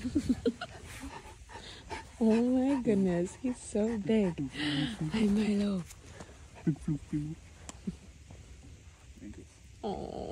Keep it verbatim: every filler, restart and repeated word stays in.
Oh my goodness, he's so big. Hi, Milo. Oh.